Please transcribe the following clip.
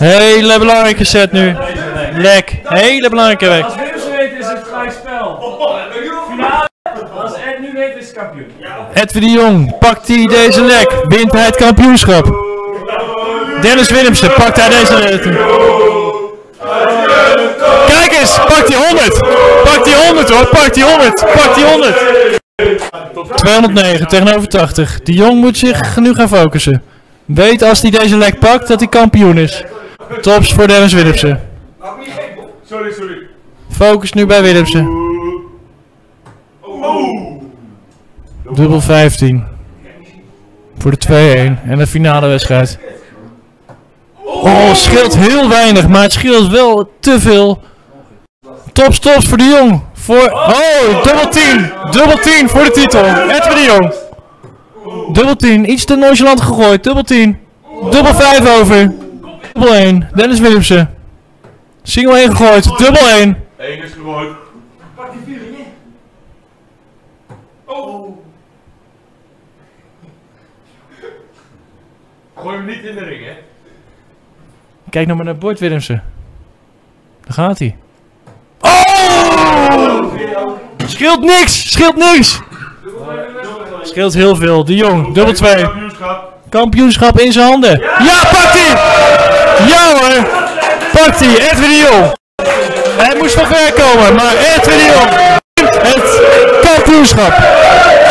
Hele belangrijke set nu. Lek. Hele belangrijke weg. Als Willemsen weet is het gelijk spel. Finale. Als Ed nu weet is het kampioen. Edwin de Jong, pakt hij deze lek, wint hij het kampioenschap. Dennis Willemsen, pakt hij deze lek. Kijk eens, pakt hij 100. Pakt hij 100 hoor, pakt hij 100. Pakt hij 100. 209 tegenover 80. De Jong moet zich nu gaan focussen. Weet als hij deze lek pakt dat hij kampioen is. Tops voor Dennis Willemsen. Sorry. Focus nu bij Willemsen. Dubbel 15. Voor de 2-1 en de finale wedstrijd. Oh, scheelt heel weinig, maar het scheelt wel te veel. Tops voor de Jong. Oh, dubbel 10. Dubbel 10 voor de titel. Edwin de Jong. Dubbel 10, iets te nonchalant gegooid. Dubbel 10. Dubbel 5 over. Dubbel 1. Dennis Willemsen. Single 1 gegooid. Dubbel 1. 1 is gegooid. Pak die 4 in. Gooi hem niet in de ring, hè? Kijk nou maar naar Bord Willemsen. Daar gaat hij. Oh! Scheelt niks! Scheelt niks! Scheelt heel veel. De Jong, dubbel 2. Kampioenschap in zijn handen. Ja, pakt hij! Ja hoor! Pakt hij, Edwin de Jong. Hij moest van ver komen, maar Edwin de Jong wint het kampioenschap.